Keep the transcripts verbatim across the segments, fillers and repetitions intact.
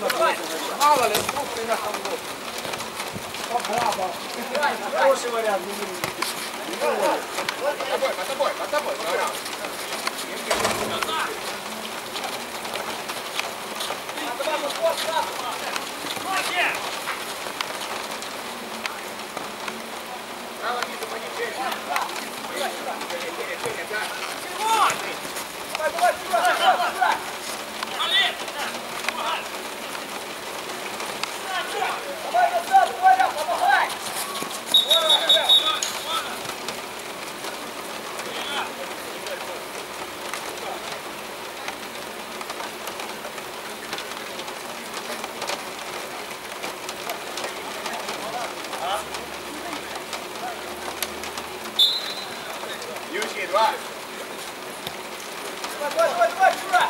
Мало ли, крупный на там вот. Браво. Хороший вариант. Под тобой, под тобой, под тобой. Право вижу, понижение. Давай, давай, сюда, сюда, сюда. Давай назад, Коля, помогай! Юрий, два. Давай, давай, давай, сюда!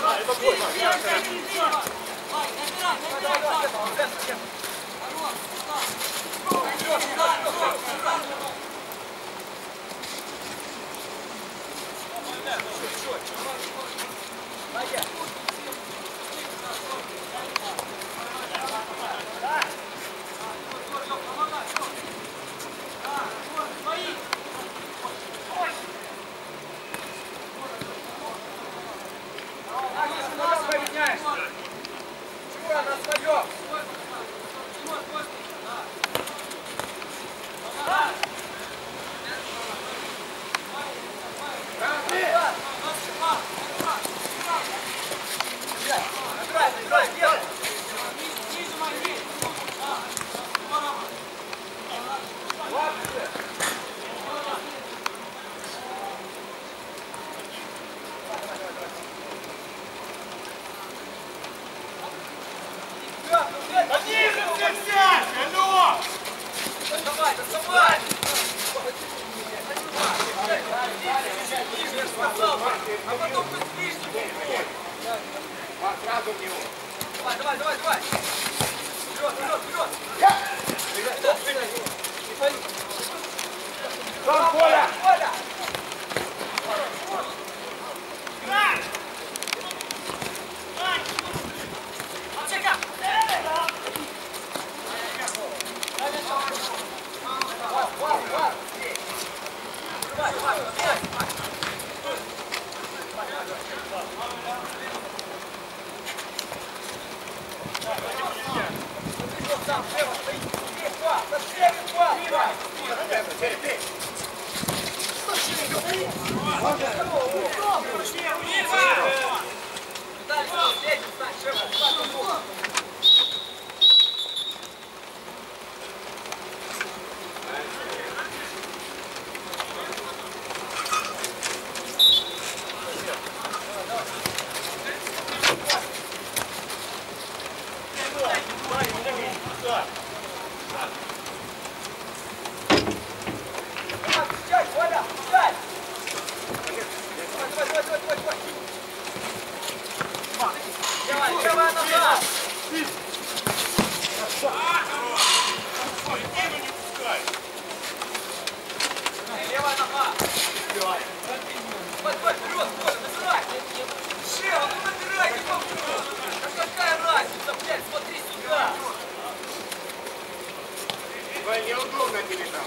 Неудобно тебе там.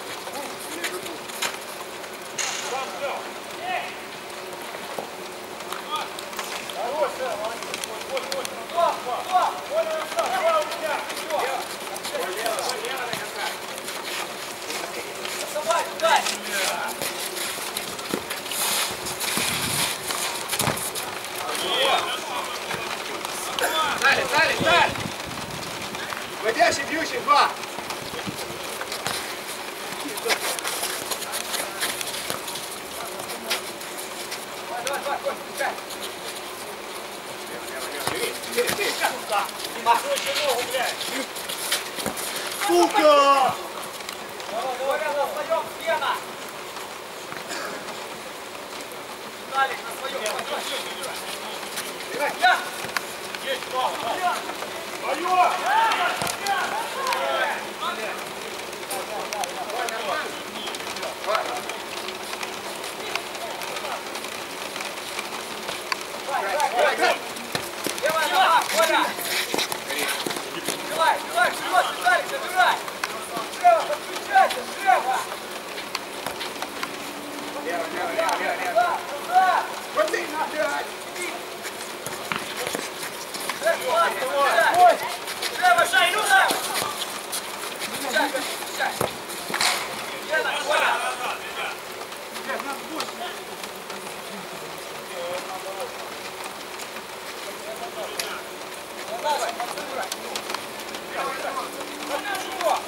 Стали, стали, стали! Вводящий, бьющий, два! Сука! Давай, на своем, Гена! Виталик, на своем, я! Есть, право, да! Твое! Левая нога, Коля! Давай, давай, вперед, Виталик, забирай! Слева, подключайся, слева! Лево, лево, лево, лево, лево. Назад, назад! Вот ты опять! Ой! Слева, шай, Люда! Включай, включай! Гена, Коля! Давай, подсыграй!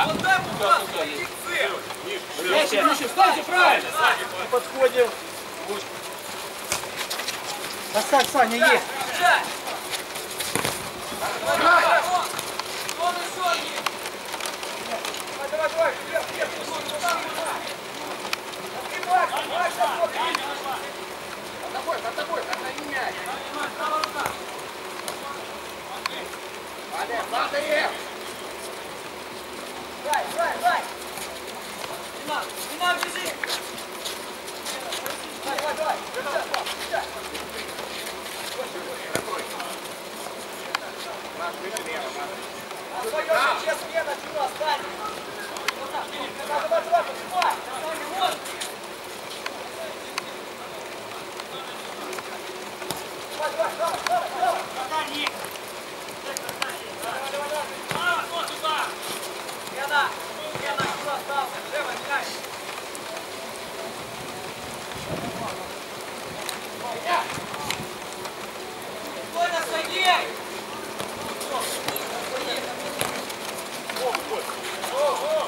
Туда. Туда, туда. Ниже, ниже, встаньте правильно. Подходим. Оставь, Саня, есть. Давай, давай, вверх, вверх. От тобой, от тобой, отдай мяч. Олег, падаем. Дай, дай, дай. Дима, Дима, бежи. Давай, давай, давай. Сейчас, Освоёшься, честно, нет, от него останется. Давай, давай, давай, поднимай. Давай, давай, давай, давай, давай. Давай, давай, давай. Лена, Лена, куда остался? Лево, мяч. Спокойно, Сергей! Ого!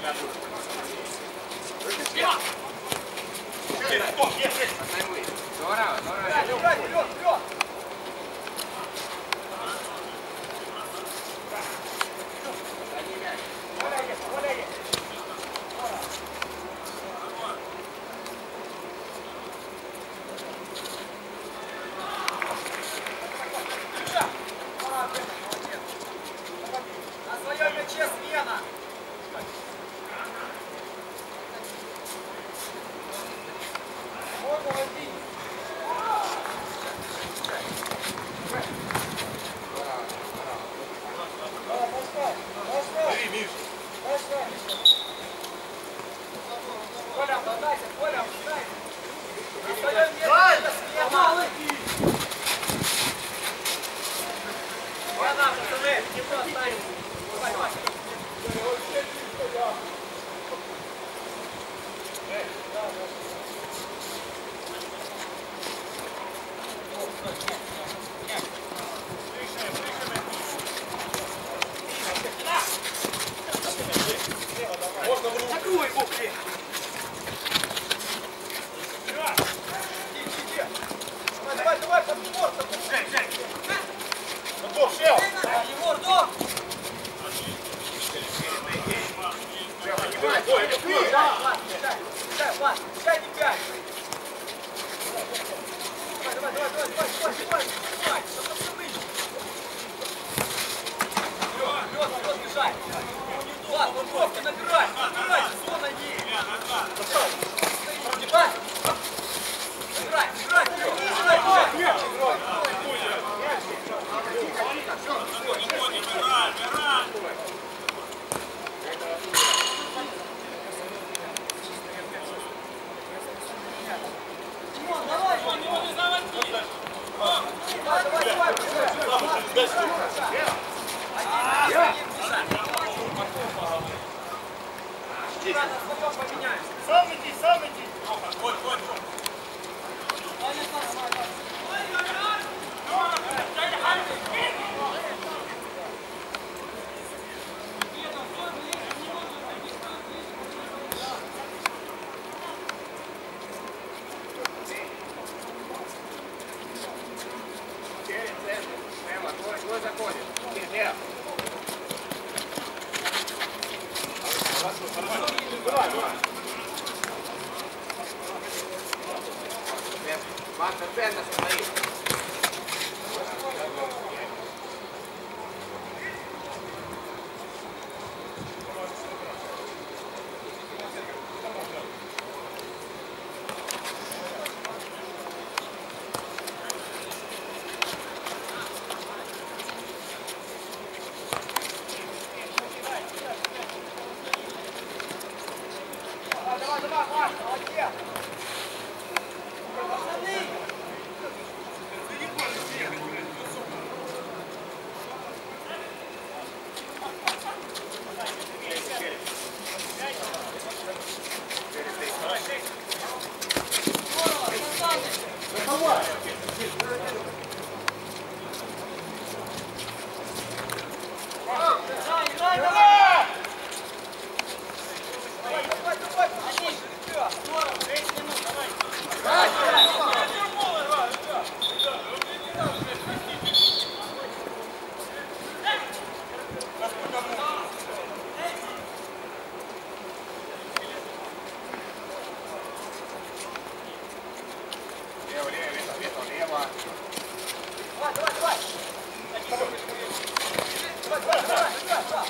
Здорово, здорово. Вперед, вперед, вперед! На своем мяче смена! Можно ловить! Коля, отдайся, Коля, отдайся! На своем месте смена! Смена, пацаны, не останется! Давай, давай! Закрой его, блин! Давай, давай, подбор! Жень, Жень! Подбор, сел! Егор, до! Давай, давай, давай, пять и пять! Давай, давай, давай, давай, давай, давай, давай! Вперед, вперед, бежать! Влад, Лобовка, набирай! Набирай, зона есть! Набирай! Набирай, набирай! Набирай, набирай! Сам иди, сам иди. Ой, ой, ой. Твой заходит. Ванна, ценно стоит. Давай, давай, давай, молодец! Лево, лево, лево, лево. Давай, давай, давай! Давай, давай, давай, давай, давай!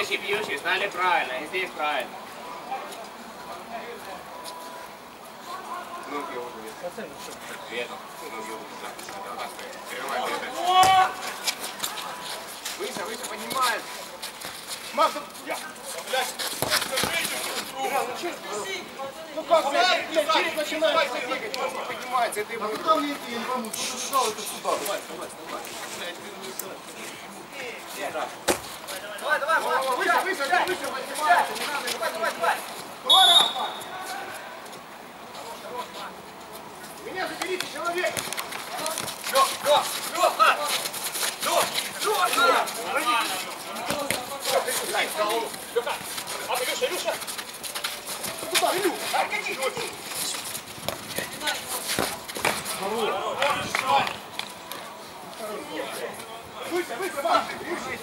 Дальше бьющие стали правильно, и здесь правильно. Ноги уже. Вверх. Ноги уже. Прерывай. Выше, выше, поднимаем. Макс, я. Ну как, блядь, через начинается двигать, он не поднимается, это ему... А куда мне идти? Я не пойму, что ты сказал, это сюда. Давай, давай, давай. Давай, давай, давай. Выше, выше, выше, поднимается, не надо, давай, давай, давай. Здорово! Меня заберите, человек! Лёх, Лёх, Лёха! Лёх, Лёха! Лёха! А ты, Илюша, Илюша! Куда, Илюш? А, гони, гони! Выше, выше, Макс! Выше!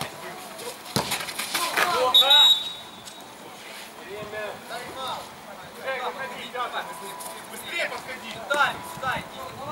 Лёха! Быстрее подходи! Сюда, сюда иди!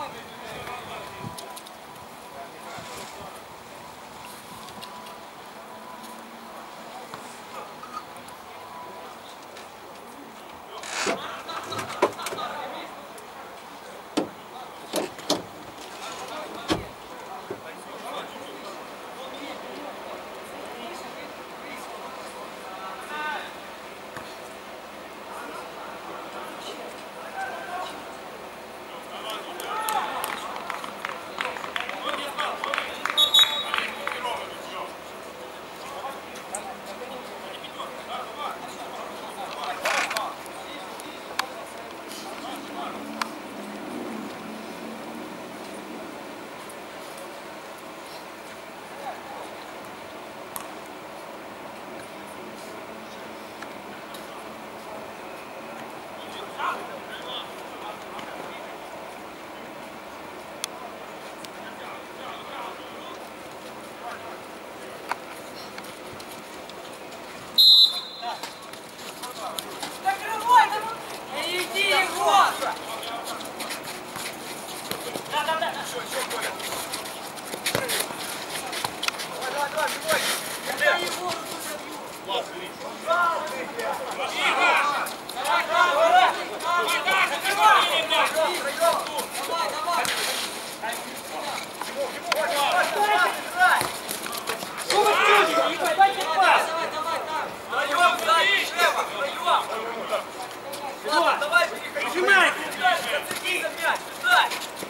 Давай, прижимай! Зацепи за мяч! Сюда!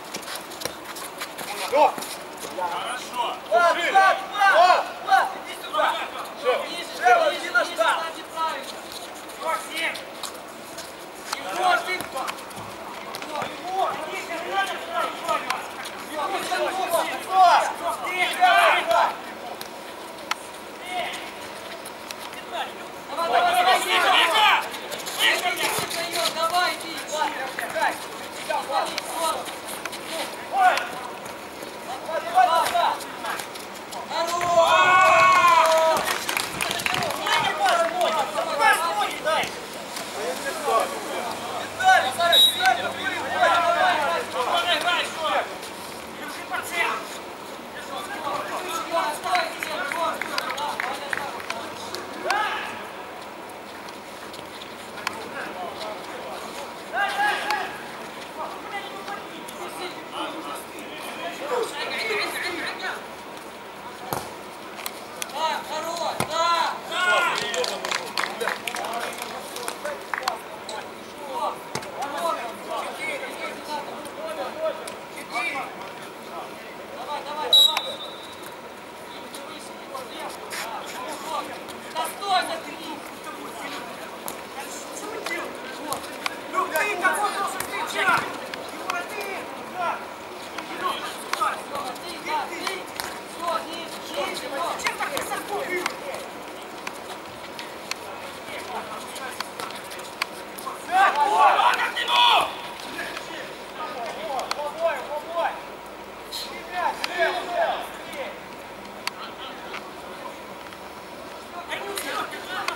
Хорошо! Влад, Влад, Влад! Влад, иди сюда! Шева, иди на штаб! Егор, ты... Давай, давай, давай! Давай, иди! Ой! Давай, давай, давай! Лёх,